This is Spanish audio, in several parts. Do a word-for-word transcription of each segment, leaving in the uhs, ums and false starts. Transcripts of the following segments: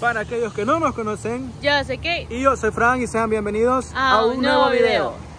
Para aquellos que no nos conocen, yo soy Kate y yo soy Fran y sean bienvenidos a, a un, un nuevo video. video.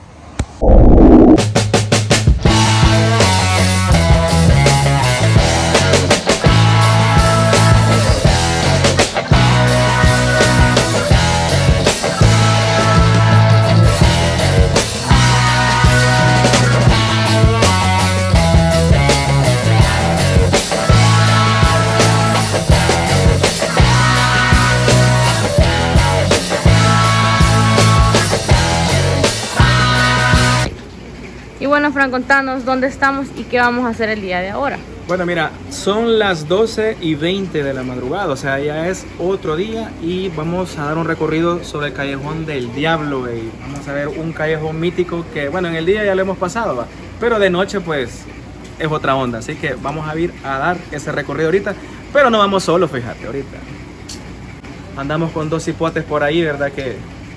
Bueno, Fran, contanos dónde estamos y qué vamos a hacer el día de ahora. Bueno, mira, son las doce y veinte de la madrugada, o sea, ya es otro día y vamos a dar un recorrido sobre el Callejón del Diablo, y vamos a ver un callejón mítico que, bueno, en el día ya lo hemos pasado, ¿va? Pero de noche, pues, es otra onda, así que vamos a ir a dar ese recorrido ahorita, pero no vamos solos, fíjate, ahorita. Andamos con dos hipotes por ahí, ¿verdad que...?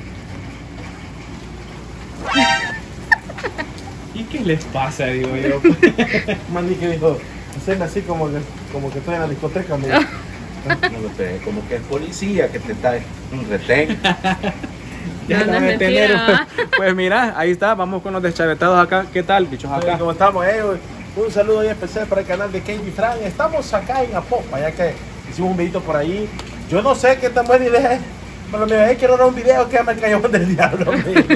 ¿Y qué les pasa, digo yo? Mandy que dijo, hacen así como que, como que estoy en la discoteca. Me... no, no sé, como que es policía que te está un retén. Ya no, no me mentira. Pues mira, ahí está, vamos con los deschavetados acá. ¿Qué tal, bichos acá? ¿Cómo estamos? Eh? Un saludo ahí especial para el canal de Kate y Fran. Estamos acá en Apopa, ya que hicimos un videito por ahí. Yo no sé qué tan buena idea es. Pero me dije, quiero dar un video que llama el Callejón del Diablo.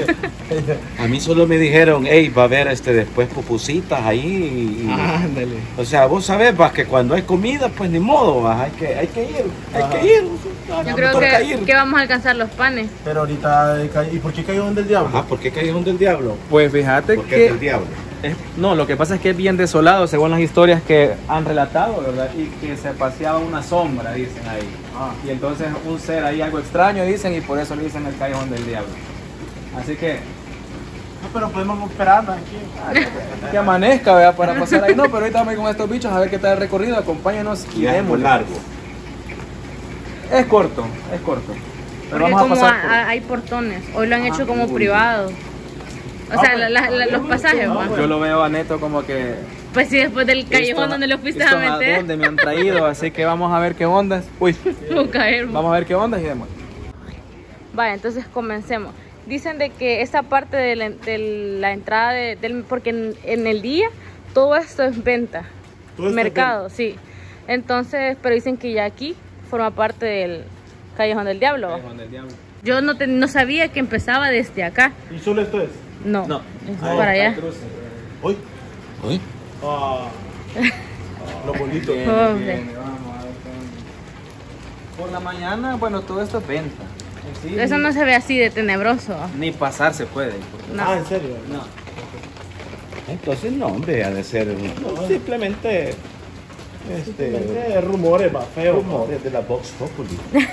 A mí solo me dijeron, hey, va a haber este, después pupusitas ahí. Y, ándale. O sea, vos sabés, vas, que cuando hay comida, pues ni modo, vas, hay que, hay que ir, hay Ajá. que ir. Yo creo que, que vamos a alcanzar los panes. Pero ahorita, ¿y por qué Callejón del Diablo? Ah, ¿por qué Callejón del Diablo? Pues fíjate ¿Por qué que... es del diablo? Es, no, lo que pasa es que es bien desolado según las historias que han relatado, ¿verdad? Y que se paseaba una sombra, dicen ahí. Ah. Y entonces un ser ahí, algo extraño, dicen, y por eso le dicen el Callejón del Diablo. Así que... No, pero podemos esperar aquí. Que amanezca, ¿verdad? Para pasar ahí. No, pero ahorita vamos a ir con estos bichos a ver qué tal el recorrido. Acompáñanos y es muy largo. Es corto, es corto. Pero Porque vamos a como pasar por... a, hay portones, hoy lo han ah, hecho como uy. privado. O sea, la, la, la, los pasajes, ¿no? Yo lo veo a Neto como que... Pues sí, después del callejón esto, donde lo fuiste esto a meter. ¿A dónde me han traído? Así que vamos a ver qué ondas. Uy, vamos a ver qué ondas y demás. Vaya, entonces comencemos. Dicen de que esta parte de la, de la entrada, de, del, porque en, en el día todo esto es venta, ¿Todo mercado, es sí. Entonces, pero dicen que ya aquí forma parte del Callejón del Diablo. Callejón del Diablo. Yo no, te, no sabía que empezaba desde acá. ¿Y solo esto es? No, no. Es Ah, para allá. ¿Hoy? ¿Hoy? Ah, los bolitos. Bien, Oh, bien, vamos a ver qué onda. Por la mañana, bueno, todo esto es venta. Sí, Eso no se ve así de tenebroso. ni pasar se puede. No. Ah, ¿en serio? No. Entonces no, hombre, ha de ser no, simplemente este, Simplemente rumores, va, feo. rumores de la Vox Populi.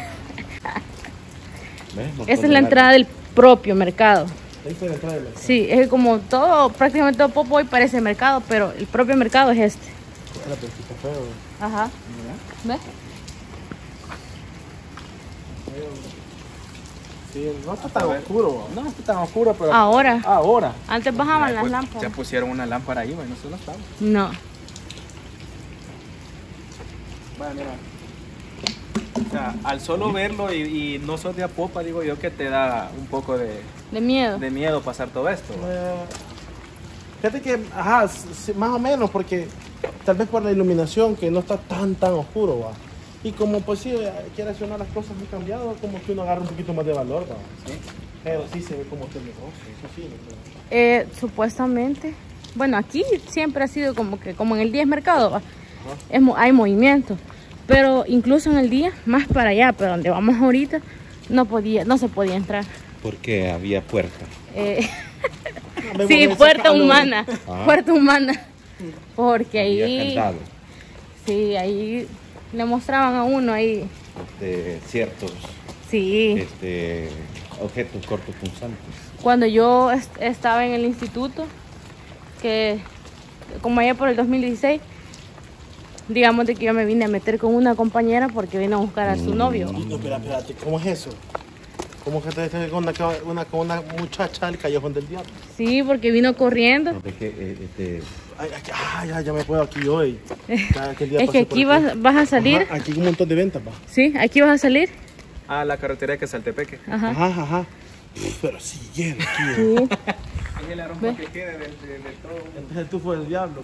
Esa es la entrada del propio mercado. Ahí está la entrada de la... Sí, es como todo, prácticamente todo Popo hoy parece mercado, pero el propio mercado es este. Espérate, está feo. Ajá. ¿Ves? Sí, no está tan oscuro. No, está tan oscuro, pero... Ahora. Ahora. Antes bajaban Ya, las pues, lámparas. Ya pusieron una lámpara ahí, bueno, eso no estaba. No. Bueno, mira. O sea, al solo verlo y, y no sos de Apopa, digo yo que te da un poco de, De miedo. de miedo pasar todo esto. Eh, fíjate que, ajá, sí, más o menos, porque tal vez por la iluminación que no está tan, tan oscuro, va. Y como pues sí, quieras o no, las cosas han cambiado, como que uno agarra un poquito más de valor, va. ¿Sí? Pero sí se ve como este negocio, eso sí. ¿No? Eh, supuestamente. Bueno, aquí siempre ha sido como que, como en el día es mercado, ¿va? Es, hay movimiento. Pero incluso en el día, más para allá, pero donde vamos ahorita, no podía, no se podía entrar. Porque había puerta. Eh, No, sí, puerta calor. humana, Ah. puerta humana. Porque Había ahí, candado sí, ahí le mostraban a uno ahí, de ciertos sí. este, objetos cortopunzantes. Cuando yo est estaba en el instituto, que como allá por el dos mil dieciséis, digamos de que yo me vine a meter con una compañera porque vine a buscar a su novio. No, espera, espérate, ¿cómo es eso? ¿Cómo que te te- con una, una, con una muchacha del Callejón del Diablo? Sí, porque vino corriendo. No, es que, eh, este, Ay, ay, ay, ya, ya me puedo aquí hoy. Cada que el día Es pasé que por aquí vas, vas a salir, Ajá, aquí hay un montón de ventas, va. sí, aquí vas a salir a la carretera de Quesaltepeque. Ajá. Ajá, ajá. Pero sí lleno aquí. Sí. Es el aroma Ve. que queda de, de, de todo. Este es el tufo del diablo.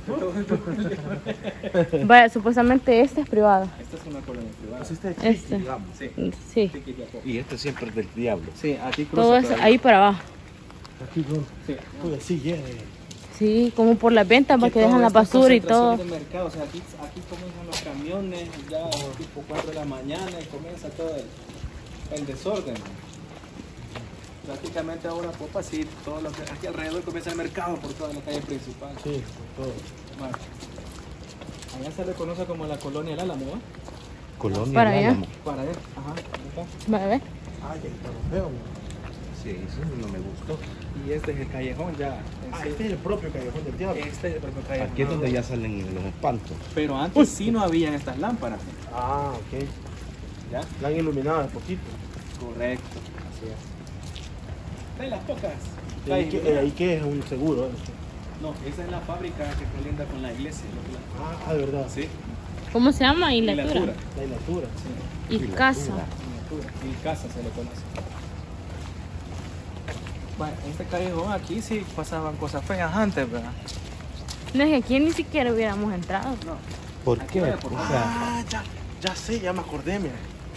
Vaya, supuestamente esta es privada. Esta es una colonia privada. Así está aquí, Este. digamos. Sí. Sí. Y este siempre es del diablo. Sí, aquí cruza Todo eso todavía. ahí para abajo. Aquí, ¿no? Sí. Uy, así lleno. Sí, como por las ventas para que todo dejan la esto es basura y todo. concentración de mercado. O sea, aquí, aquí comienzan los camiones ya tipo cuatro de la mañana y comienza todo el, el desorden. Prácticamente ahora, popa, sí, todo lo que aquí alrededor comienza el mercado por toda la calle principal. Sí, por todo. Bueno, allá se le conoce como la colonia del Álamo, ¿eh? Colonia Para del allá. Álamo. Para él, ajá, ahí está. Vaya, ve. Ay, ahí está lo feo, man. Sí, eso no me gustó. Y este es el callejón ya. en Ah, sí. este es el propio callejón del diablo. Este es el propio callejón. Aquí es donde ya salen los espantos. Pero antes sí no habían estas lámparas. Ah, ok. ¿Ya? La han iluminado de poquito. Correcto, así es. De las pocas. ¿Y ahí qué, eh, ahí qué es un seguro? ¿Eh? No, esa es la fábrica que colinda con la iglesia. la- Ah, de verdad. Sí, ¿Cómo se llama? Hilatura. Hilatura. La hilatura. Sí, Y casa. Hilatura. Y casa se le conoce. Bueno, en este callejón aquí sí pasaban cosas feas antes, ¿verdad? No es que aquí ni siquiera hubiéramos entrado. No. ¿Por Aquí qué? vaya por O acá. sea, Ah, ya, ya sé, ya me acordé, mira.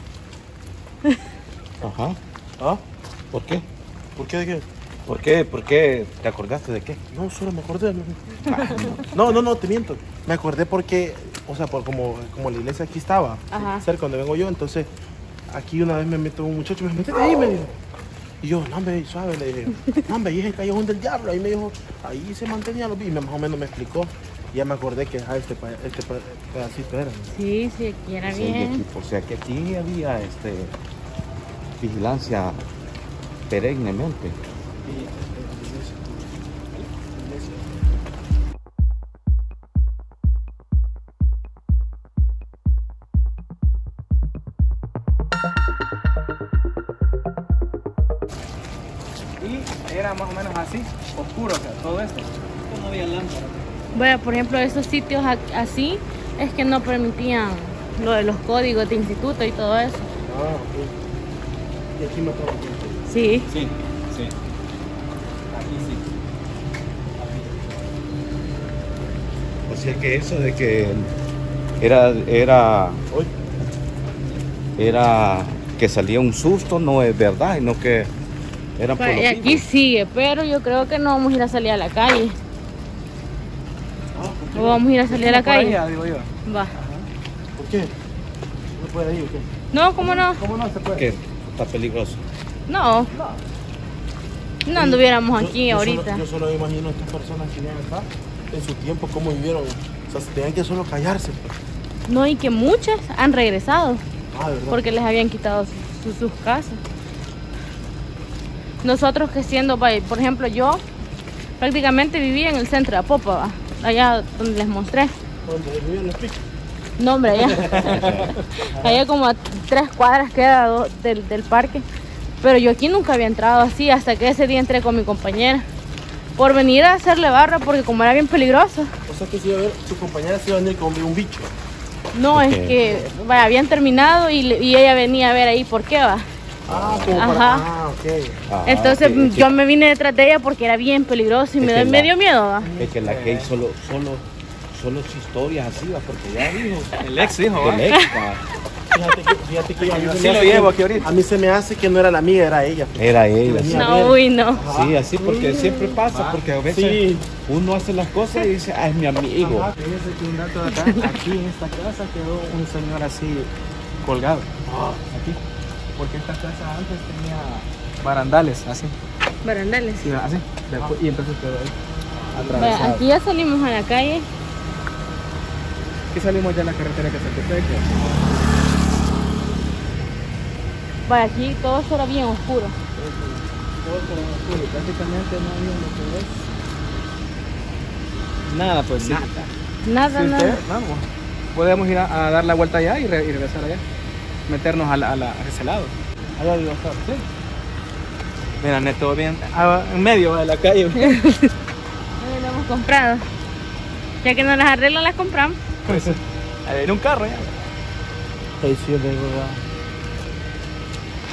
ajá. ¿Ah? ¿Por qué? ¿Por qué de qué? ¿Por qué? ¿Por qué? ¿Te acordaste de qué? No, solo me acordé. No, no, no, no, te miento. Me acordé porque, o sea, por como, como la iglesia aquí estaba, Ajá. cerca donde vengo yo, entonces aquí una vez me metió un muchacho, me dijo, métete ahí, me dijo. Y yo, no, hombre, suave, le dije, no, hombre, ahí es el callejón del diablo. Ahí me dijo, ahí se mantenía los vídeos, más o menos me explicó. Y ya me acordé que ah, este, pa- este pa- pedacito era. ¿no? Sí, sí, aquí era Sí, y bien. aquí- o sea que aquí había este vigilancia perennemente. Y, eh, la iglesia. La iglesia. Y era más o menos así, oscuro, o sea, todo esto. No había lámparas. Bueno, por ejemplo, esos sitios a- así es que no permitían lo de los códigos de instituto y todo eso. Ah, ok. Y aquí mataban gente. Sí. Sí, sí. Aquí sí. O sea que eso de que era era Hoy. era que salía un susto no es verdad, sino que eran por Pues, los y aquí hijos. sigue, pero yo creo que no vamos a ir a salir a la calle. Ah, ¿por qué? O vamos a ir a salir a la Por calle. allá, digo yo. Va. ¿Por qué? ¿No puede ir o qué? No, ¿cómo no? ¿Cómo no se puede? Que está peligroso. No. No anduviéramos Yo- aquí yo ahorita. Solo, yo solo me imagino a estas personas que vivían acá en su tiempo, cómo vivieron. O sea, tenían que solo callarse. Pues. No, y que muchas han regresado Ah, de verdad. porque les habían quitado su- su- sus casas. Nosotros que siendo, pa- por ejemplo, yo prácticamente vivía en el centro de Apopa, ¿va? Allá donde les mostré. Donde vivían los picos. No, hombre, allá. Allá como a tres cuadras queda do- del, del parque. Pero yo aquí nunca había entrado así hasta que ese día entré con mi compañera. Por venir a hacerle barra porque como era bien peligroso. O sea que si iba a ver, su compañera se iba a venir con un bicho. No, es Ok. que vaya, habían terminado y, le- y ella venía a ver ahí por qué va. Ah, como Ajá. para. Ah, ok. Ajá, Entonces que- que- yo me vine detrás de ella porque era bien peligroso y Es me, que da- la- me dio miedo. ¿va? Es que la Kate solo, solo, solo es historias así, ¿va? Porque ya dijo. El ex hijo, El ex, ¿va? Fíjate que, fíjate que a mí, se Así me lo hace llevo que- aquí ahorita. a mí se me hace que no era la amiga, era ella. Era ella. Sí, A ver. No, uy, no. sí, así porque siempre pasa, porque a veces Sí. uno hace las cosas y dice, ah, es mi amigo. Ajá, fíjese que un dato de acá, aquí en esta casa quedó un señor así colgado. Aquí. Porque esta casa antes tenía barandales, así. Barandales. Sí, así. Después- y entonces quedó ahí. Vaya, Atravesado. aquí ya salimos a la calle. Aquí salimos ya a la carretera que se te Vaya, aquí todo eso era bien oscuro. Todo por oscuro, prácticamente no había lo que es. Nada, pues sí. Nada, Si nada. usted, vamos, podemos ir a, a dar la vuelta allá y, re- y regresar allá. Meternos a, la, a, la, a ese lado. Allá iba a estar. Sí. Mira, Neto, bien ah, en medio de la calle. Hoy lo hemos comprado. Ya que no las arreglan, las compramos. Pues, ahí viene un carro ya. Ahí sí, de verdad.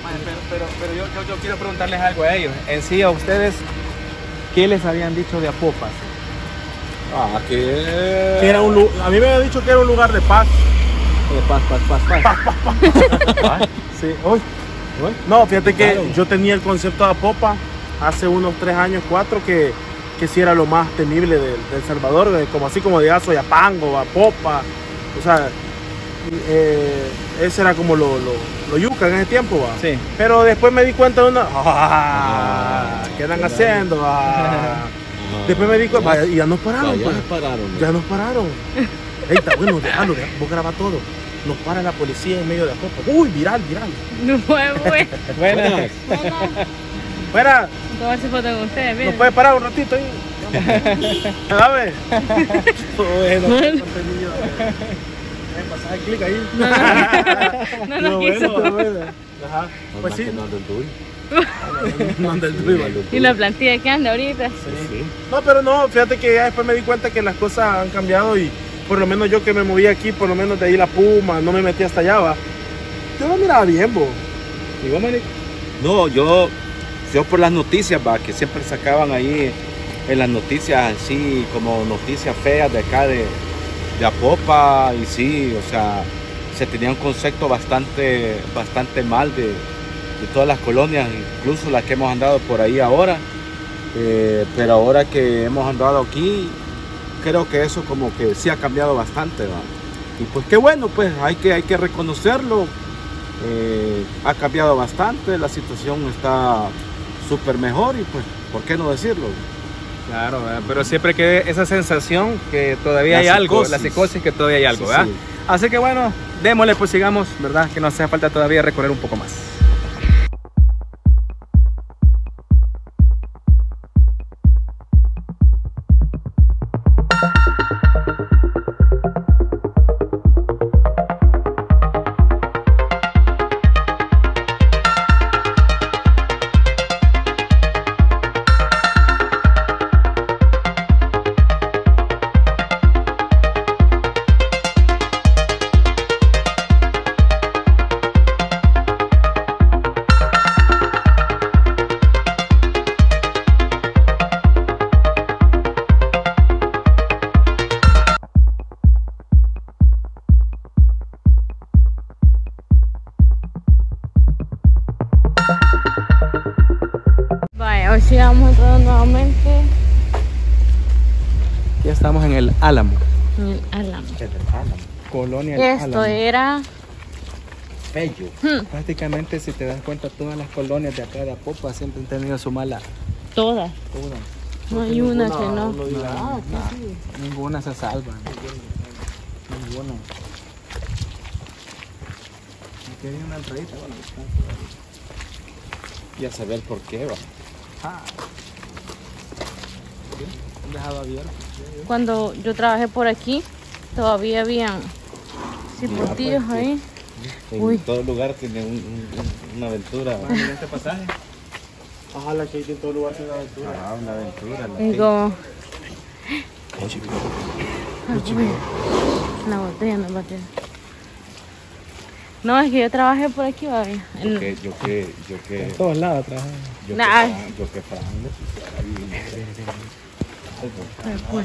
Pero, pero, pero yo, yo, yo quiero preguntarles algo a ellos. En sí, a ustedes, ¿qué les habían dicho de Apopas? Ah, que... Que era un, lu- a mí me había dicho que era un lugar de paz. De paz, paz, paz, paz. Sí. Uy. No, fíjate que Claro. yo tenía el concepto de Apopa hace unos tres años, cuatro, que, que sí era lo más temible de, de El Salvador, de- como así como de Soyapango, Apopa, o sea, eh, ese era como lo, lo, lo yuca en ese tiempo, va. Sí. Pero después me di cuenta de una, ah, ¿qué andan haciendo? Ah. Después me di cuenta, vaya, y ya nos pararon, Ya pues. nos pararon. ¿no? Ya nos pararon. Ey, está bueno, déjalo, déjalo, vos graba todo. Nos para la policía en medio de Apopa. Uy, viral, viral. No fue bueno. Buenas. Fuera, Tomarse foto con ustedes, ¿nos miren. puede parar un ratito ahí? ¿Sabes? Bueno, Bueno. contenido. Eh, pasaje clic ahí. No, no, no nos No, quiso. bueno, bueno. Ajá. No, Pues más sí. que no anden duro. No anda el Sí, tuyo. ando Y la plantilla que anda ahorita. Sí. No, pero no, fíjate que ya después me di cuenta que las cosas han cambiado y por lo menos yo que me moví aquí, por lo menos de ahí la Puma, no me metí hasta allá, va. Yo lo miraba bien, bo. ¿Y vos, Manny? No, yo, yo por las noticias, va, que siempre sacaban ahí en las noticias, así como noticias feas de acá de, de Apopa, y sí, o sea, se tenía un concepto bastante, bastante mal de, de todas las colonias, incluso las que hemos andado por ahí ahora, eh, pero ahora que hemos andado aquí, creo que eso como que sí ha cambiado bastante, ¿va? Y pues qué bueno, pues hay que, hay que reconocerlo. Eh, ha cambiado bastante, la situación está súper mejor y pues, ¿por qué no decirlo? Claro, ¿verdad? Pero siempre queda esa sensación que todavía La hay algo, psicosis. la psicosis que todavía hay algo, Sí, ¿verdad? sí. Así que bueno, démosle, pues sigamos, ¿verdad? Que nos hace falta todavía recorrer un poco más. Vaya, hoy sí vamos entrando nuevamente Ya estamos en el Álamo, en el Álamo. colonia El Esto Álamo. era. Bello. hmm, Prácticamente, si te das cuenta, todas las colonias de acá de Apopa siempre han tenido su mala. todas. Todas. No hay una que no. Uno diga, ah, Nah, sí, sí. ninguna se salva. Ninguna. Me quedé una entradita, bueno, Ya saber por qué va. ah. Han dejado abierto. Cuando yo trabajé por aquí, todavía habían cipotillos ahí. En Uy. todo lugar tiene un- un- una aventura. Bueno, mira este pasaje. Ajá, la que hay en todo lugar tiene aventura. Ah, una aventura. la Y que- como. Ah, uy, una botella, no botella. No, es que yo trabajé por aquí, baby. Yo En- que, yo que, yo que, En todos lados trabajan. yo que, Nah. Fran- yo que Fran le pusiera bien. Ay, pues.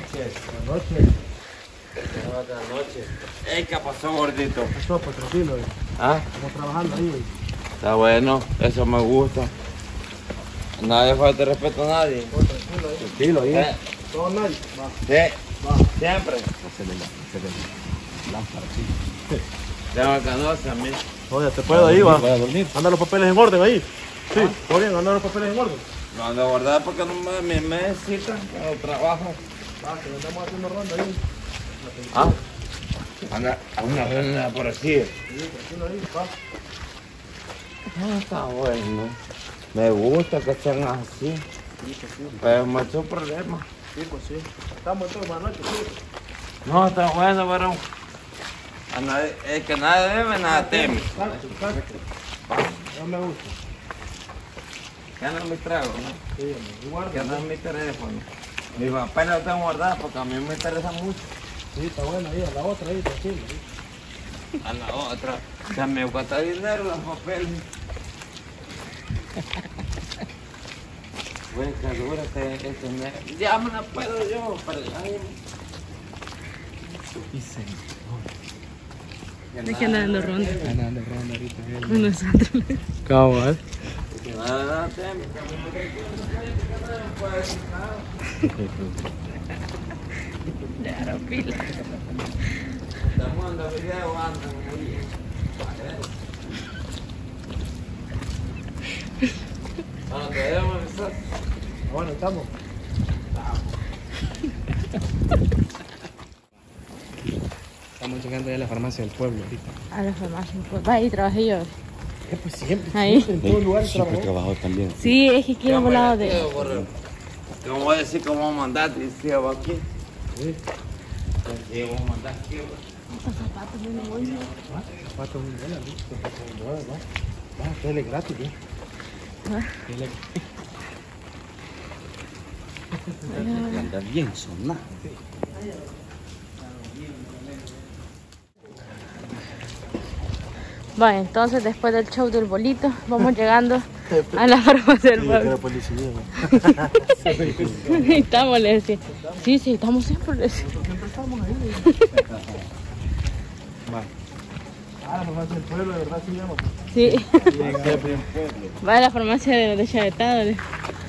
Buenas noches. Ey, ¿qué pasó, gordito? Eso, pues tranquilo, eh. Ah, Estamos trabajando ahí. está bueno, eso me gusta. Nadie falta respeto a nadie. Tranquilo, ahí. Eh. Todo nice. Va. Sí, siempre. Ya me conoce a mí. Oye, te puedo ahí, va. Voy a dormir. Anda los papeles en orden ahí. Sí, todo bien, anda los papeles en orden. Lo ando a guardar porque no me, me, me necesitan cuando trabajo. Va, que nos estamos haciendo ronda ahí. Ah, anda a una ronda por así. Sí, tranquilo ahí, va. Ah, está bueno. Me gusta que sean así. Sí, pues sí. Pero me ha hecho problema. Sí, pues sí. Estamos entonces, buenas noches, sí. No, está bueno, pero a nadie, es que nada debe, nada teme. Exacto, exacto. No me gusta. Ya no me trago, ¿no? Sí, me guarda. Ya no es mi teléfono. Mi papel lo tengo guardado porque a mí me interesa mucho. Sí, está bueno ahí, a la otra ahí, tranquilo. ahí. A la otra. Ya me cuesta dinero los papeles. Güey, que dura este, este mes. Ya me la puedo yo, pero ay. Y se... Es que anda dando ronda Anda dando ronda ahorita. él. con nosotros. Cabal. Que nada, te me Claro, pila. estamos dando video, andan ahí. Bueno, te debemos avisar. Bueno, estamos. Estamos llegando ya a la farmacia del pueblo ahorita. A la farmacia. Pues, va, ahí trabajé yo. Eh, pues siempre, Ahí. siempre, en todo lugar Siempre trabajó. trabajó también. Sí, es que aquí hemos hablado de... Te voy a decir cómo mandarte, si va aquí. Sí. Sí, vamos a mandar aquí. Estos zapatos de negocio. Zapatos muy buenos, ¿no? Zapatos muy buenos, ¿no? Ah, tele gratis, ¿eh? Anda bien sonado. Vale, entonces después del show del bolito, vamos llegando a la farmacia del Sí, yo pueblo. creo policía, ¿no? Estamos, le decía. Sí, sí, estamos siempre, le decía. Siempre estamos ahí. Va. Ah, la farmacia del pueblo, de verdad, sí, llama. Sí. Va a la farmacia de, de Chavetado. le-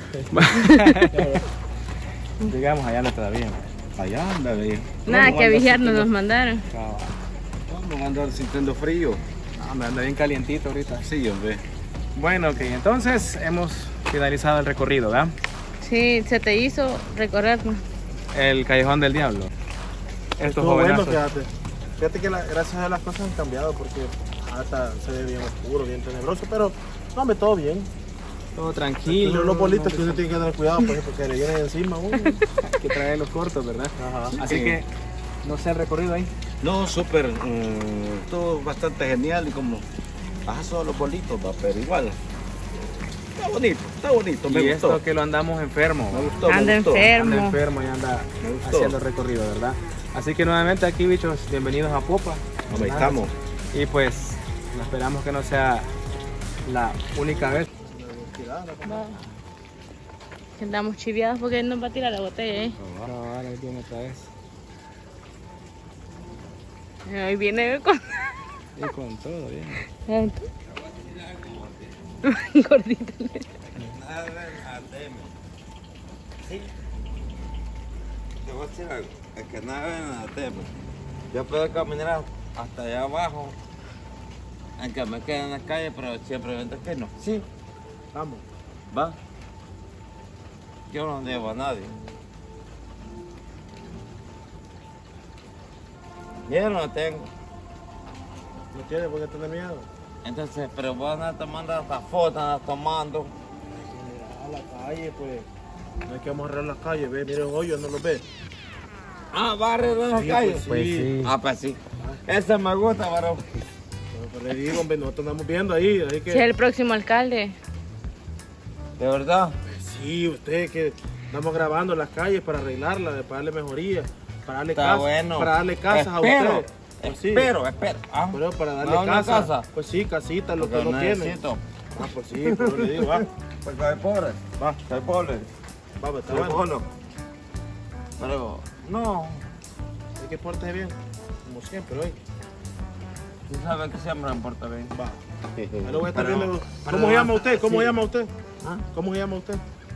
Llegamos allá no todavía. Allá anda, ve. Nada, que a vigiarnos nos mandaron. Cabal. Vamos a andar sintiendo frío. Ah, me anda bien calientito ahorita. Sí, hombre. Bueno, ok, entonces hemos finalizado el recorrido, ¿verdad? Sí, se te hizo recorrer. El Callejón del Diablo. Estos Estuvo bueno, jovenazos. fíjate. Fíjate que la, gracias a las cosas han cambiado porque hasta se ve bien oscuro, bien tenebroso, pero no, hombre, todo bien. Todo tranquilo. Los, los bolitos que no, uno tiene que tener cuidado pues, porque le vienen encima uno. hay que traerlos cortos, ¿verdad? Ajá. Así que, no sé el recorrido ahí. No, súper. mm, todo bastante genial y como baja solo los bolitos, va, pero igual. Está bonito, está bonito, me y gustó. esto que lo andamos enfermo. Me gustó, Anda me gustó. enfermo. Anda enfermo y anda Me gustó. haciendo el recorrido, ¿verdad? Así que nuevamente aquí, bichos, bienvenidos a Popa. Ahí estamos. Y pues, esperamos que no sea la única vez. Va. Que andamos chiviados porque él nos va a tirar la botella, ¿eh? Ahora viene otra vez. Ahí viene con... Y con todo, bien. Ay, tú. Gordito. Sí. Te voy a decir algo. Es que nada ven a tema. Yo puedo caminar hasta allá abajo. Aunque me quede en la calle, pero siempre vente que no. Sí, Vamos. va. Yo no debo a nadie. Yo no tengo. No tiene por qué tener miedo. Entonces, pero vos andas tomando hasta fotos, andas tomando. A la calle, pues. No hay que vamos a arreglar las calles, ve, mire el hoyo, no lo ve. Ah, barrio en la Sí, calle. pues sí. Pues sí. Ah, pues sí. Ese me gusta, varón. Pero, pues, le digo, hombre, nosotros andamos viendo ahí, así que... Si es el próximo alcalde. De verdad. Sí, usted que estamos grabando las calles para arreglarlas, para darle mejoría, para darle Está casa, bueno. para darle casas a Espero, ustedes. Pues sí. Espero, espero. Ah, Pero para darle ¿no, una casa, casa? pues sí, casita, lo porque que no tiene. necesito. Ah, pues sí, pero le digo, va, Porque soy pobre. va, Soy pobre. va, pues está Soy bueno. pobre. Pero, no. Hay que portarse bien, como siempre hoy. Tú sabes que siempre me porta bien. Va. Ahí lo voy a estar Pero- viendo. pero ¿Cómo se llama usted? ¿Cómo sí. se llama usted? ¿Ah? ¿Cómo se llama usted?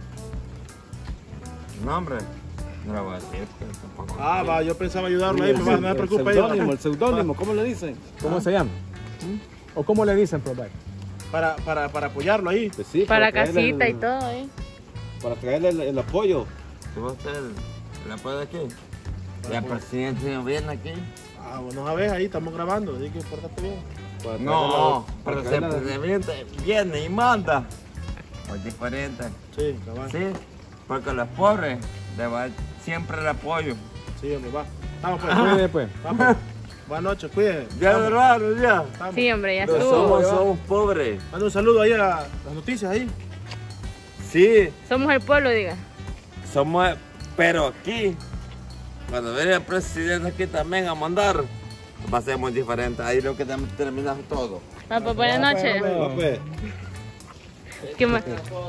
No, hombre. No lo voy a decir, porque tampoco. Ah, va, yo pensaba ayudarlo ahí, pero no se preocupe. seudónimo, el seudónimo, ¿cómo le dicen? ¿Cómo se llama? ¿O cómo le dicen, Pro Bike? Para, para, para apoyarlo ahí. Pues sí, Para traerle casita el- y todo, ¿eh? Para traerle el, el apoyo. ¿Tú vas a hacer el apoyo de aquí? ¿Y el presidente no viene aquí? Ah, bueno, a ver, ahí estamos grabando, así que pórtate bien. Para traerle No, la- pero para si el traerle la- presidente viene y manda. Es diferente. Sí, cabal. Sí, porque los pobres deben siempre el apoyo. Sí, hombre, va. Vamos pues. Cuídate, pues. Vamos. Buenas noches, cuídense. Ya, Vamos, hermano, ya. vamos. Sí, hombre, ya Pero estuvo. somos, somos pobres. Manda un saludo ahí a las noticias ahí. Sí, Somos el pueblo, diga. somos, pero aquí, cuando viene el presidente aquí también a mandar, va a ser muy diferente. Ahí lo que terminamos todo. Va, pues buenas noches. Va, pues. ¿Qué más?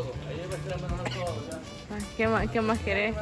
¿Qué más, qué más querés?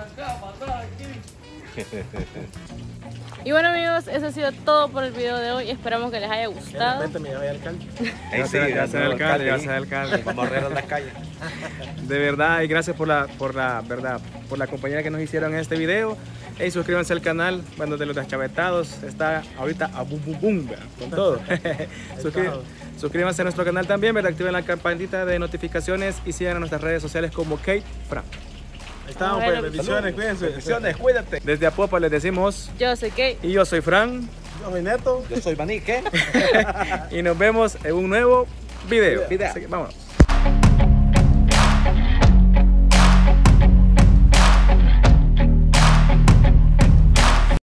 Y bueno amigos, eso ha sido todo por el video de hoy. Esperamos que les haya gustado. Vente, me voy al alcalde. Ya se ya se alcalde, ya se alcalde. Vamos a arreglar las calles. De verdad, y gracias por la, por la verdad, por la compañía que nos hicieron en este video. Hey, suscríbanse al canal, bueno, de los deschavetados. Está ahorita a boom, boom, boom, ¿verdad? Con todo. Suscrí- suscríbanse a nuestro canal también, ¿verdad? Activen la campanita de notificaciones y sigan a nuestras redes sociales como Kate Fran. Ahí estamos, A ver, pues, bendiciones, cuídense. Bendiciones, cuídate. Desde Apopa les decimos, Yo soy Kate. y yo soy Fran, Yo soy Neto. Yo soy Maní, ¿qué? y nos vemos en un nuevo video. Video. Así que vámonos.